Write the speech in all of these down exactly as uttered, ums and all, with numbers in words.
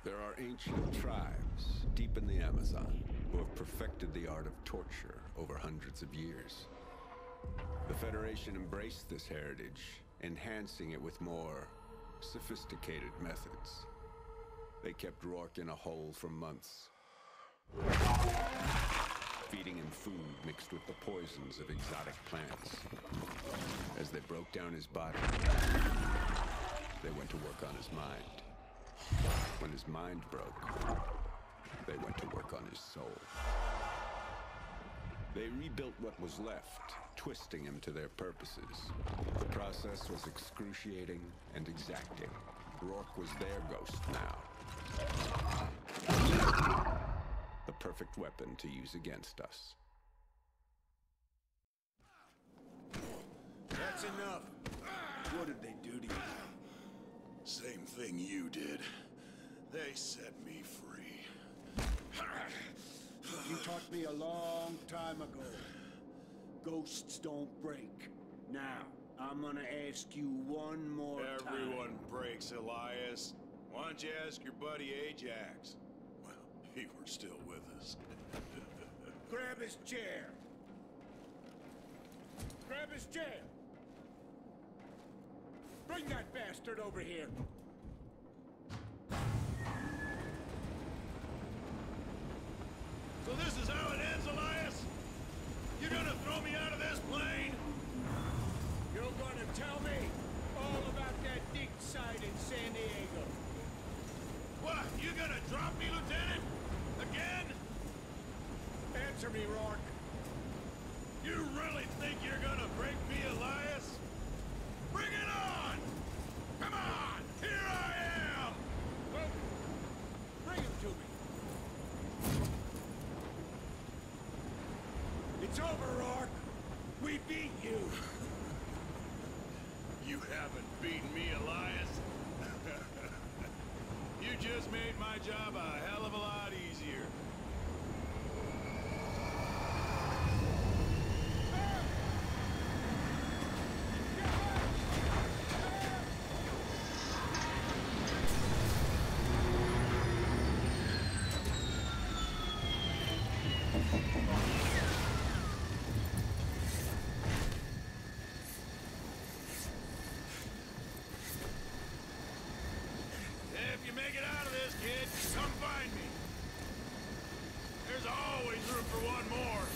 There are ancient tribes deep in the Amazon who have perfected the art of torture over hundreds of years. The Federation embraced this heritage, enhancing it with more sophisticated methods. They kept Rourke in a hole for months, feeding him food mixed with the poisons of exotic plants. As they broke down his body, they went to work on his mind. When his mind broke, they went to work on his soul. They rebuilt what was left, twisting him to their purposes. The process was excruciating and exacting. Rourke was their ghost now. The perfect weapon to use against us. That's enough. What did they do to you? Same thing you did. They set me free. You taught me a long time ago. Ghosts don't break. Now, I'm gonna ask you one more time. Everyone breaks, Elias. Why don't you ask your buddy Ajax? Well, he were still with us. Grab his chair. Grab his chair. Bring that bastard over here. So this is how it ends, Elias? You're gonna throw me out of this plane? You're gonna tell me all about that dig site in San Diego. What? You gonna drop me, Lieutenant? Again? Answer me, Rourke. You really think you're gonna break me, Elias? Bring it on! Come on! Here I am! Well, bring him to me. It's over, Rourke. We beat you. You haven't beaten me, Elias. You just made my job a hell of a lot easier. If you make it out of this, kid, come find me. There's always room for one more.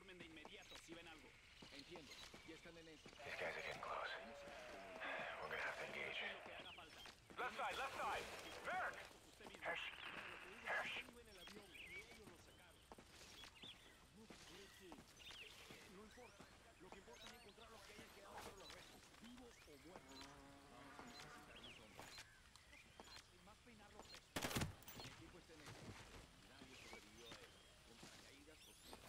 informen de inmediato si ven algo. Entiendo. Ya están en eso. These guys are getting close. We're gonna have to engage. Lo que haga falta. Left side, left side! Merrick! Usted mismo. Hirsch! Hirsch! Iba en el avión y ellos lo sacaron. No creo que... No importa. Lo que importa es encontrar los que hayan quedado sobre los restos, vivos o muertos. Vamos a necesitar más hombres. Hay más peinar los restos. El equipo está en eso. Nadie sobrevivió a eso. Con paracaídas o sin.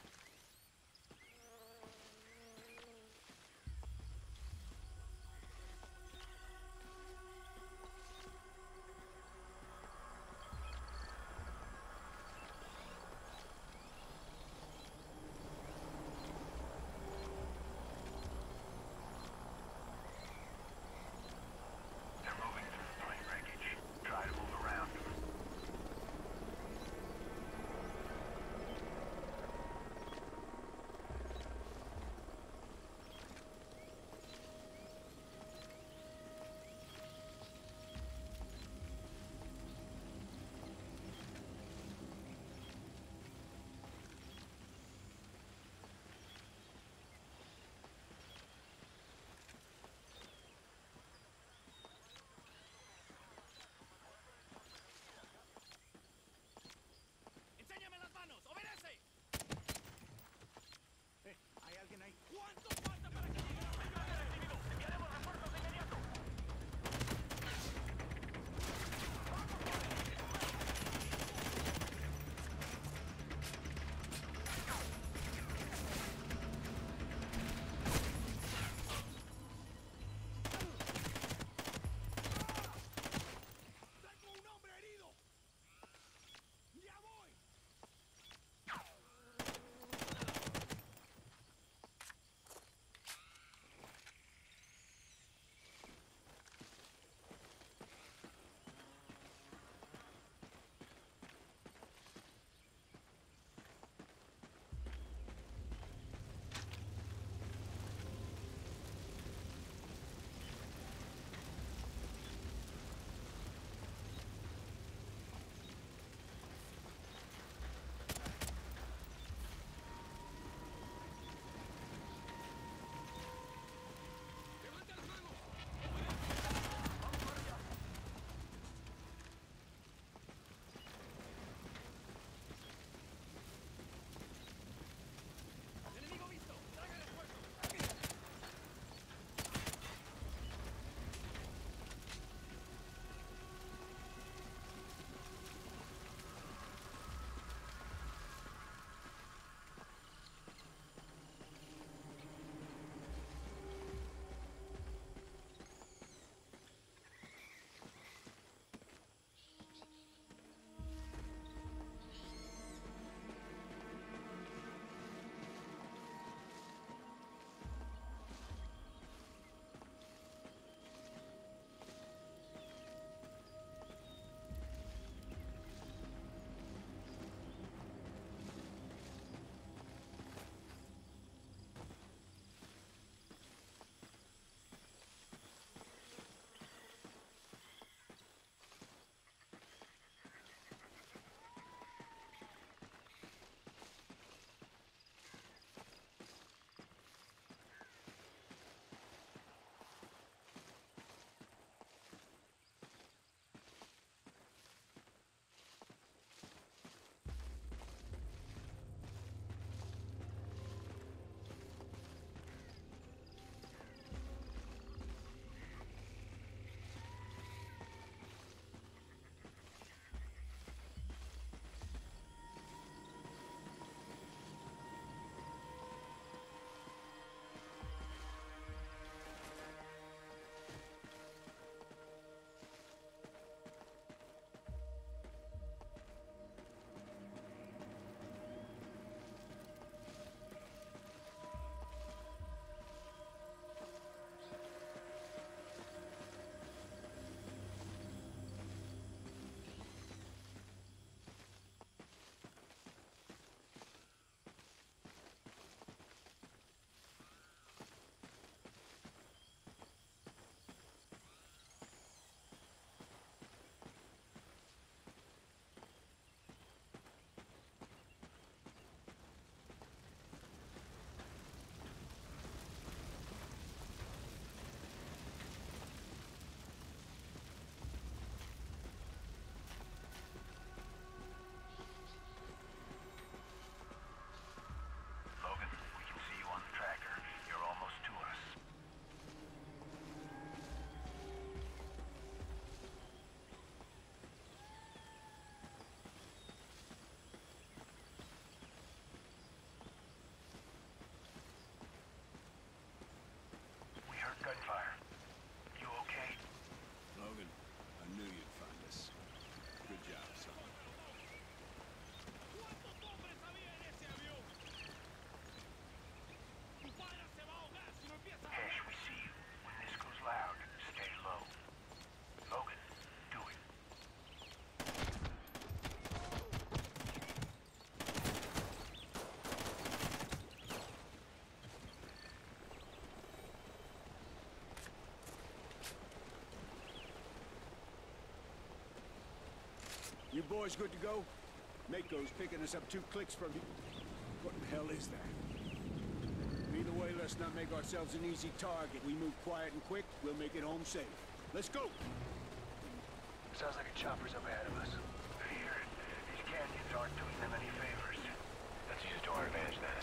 You boys good to go? Mako's picking us up two clicks from you. What the hell is that? Either way, let's not make ourselves an easy target. We move quiet and quick, we'll make it home safe. Let's go! Sounds like a chopper's up ahead of us. I hear it. These canyons aren't doing them any favors. Let's use it to our advantage then.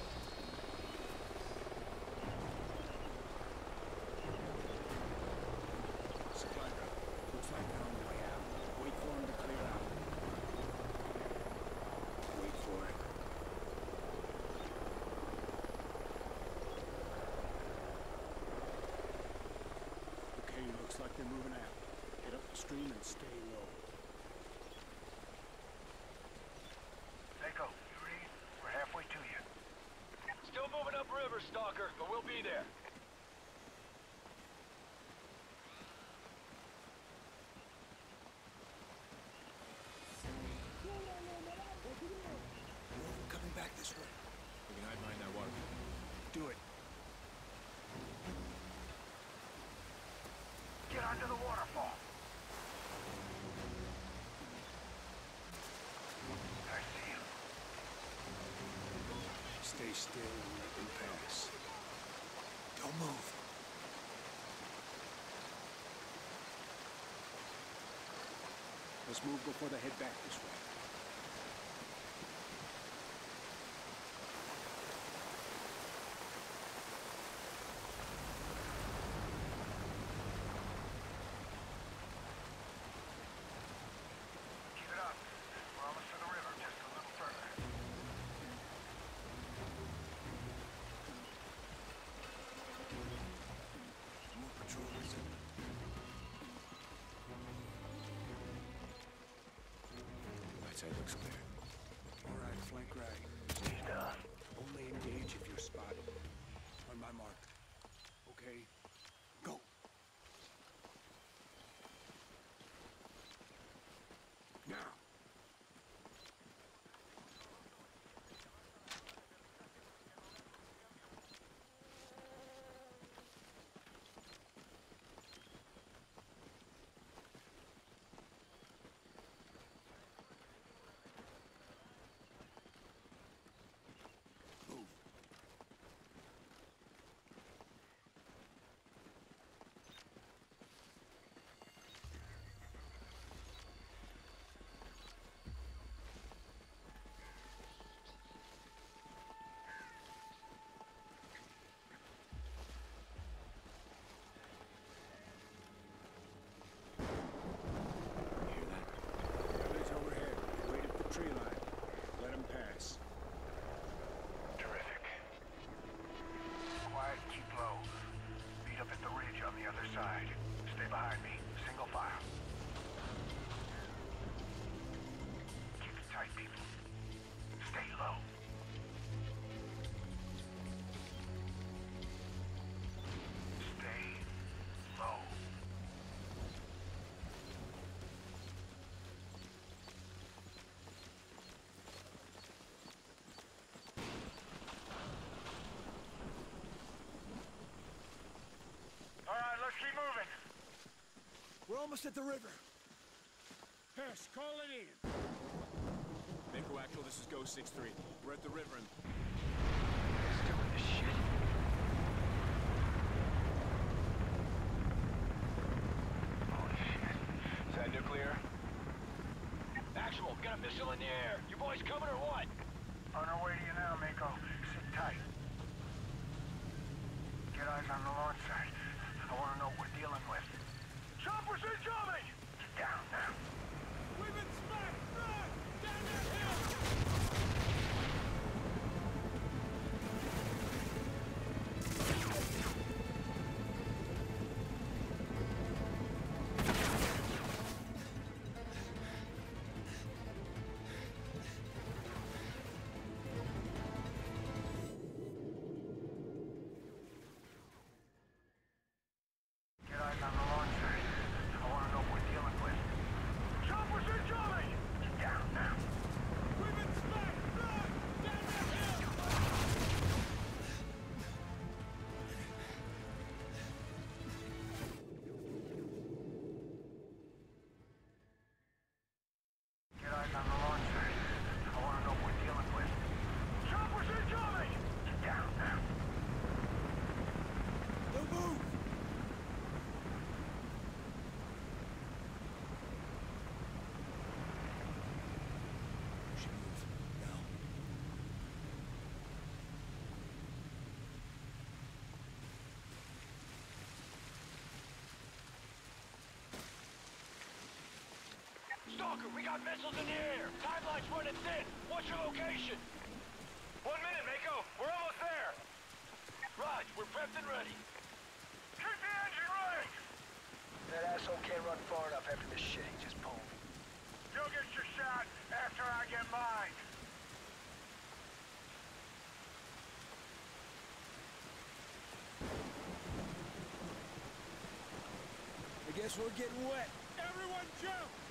Supply drop. Looks like they're on the way out. Wait for them to clear out. Wait for it. Okay, looks like they're moving out. Get up the stream and stay low. Mako, you read? We're halfway to you. Still moving upriver, Stalker, but we'll be there. Coming back this way. We can hide behind that water. Do it. Get onto the waterfall. I see him. Stay still and let them pass. Don't move. Let's move before they head back this way. Keep it up. We're almost to the river, just a little further. More patrols. Right side looks clear. All right, flank right. He's done. Only engage if you're spotted. On my mark. Okay, go. Now. Move. Hear that? Guys overhead. Wait at the tree line. Let them pass. Terrific. Quiet, keep low. Meet up at the ridge on the other side. Stay behind me. Single file. Keep it tight, people. Stay low. Stay low. All right, let's keep moving. We're almost at the river. Hess, call it in. Mako Actual, this is Ghost six three. We're at the river and... Still in this shit. Holy shit. Is that nuclear? Actual, got a missile in the air. You boys coming or what? On our way to you now, Mako. Sit tight. Get eyes on the launch site. I want to know what we're dealing with. Choppers incoming! Get down now. We've been smacked! Run! Down that hill! Get eyes on the launch site. I want to know what we're Stalker, we got missiles in the air. Timeline's running thin. What's your location? One minute, Mako. We're almost there. Raj, we're prepped and ready. Keep the engine running! That asshole can't run far enough after this shit he just pulled. You'll get your shot after I get mine. I guess we're getting wet. Everyone jump!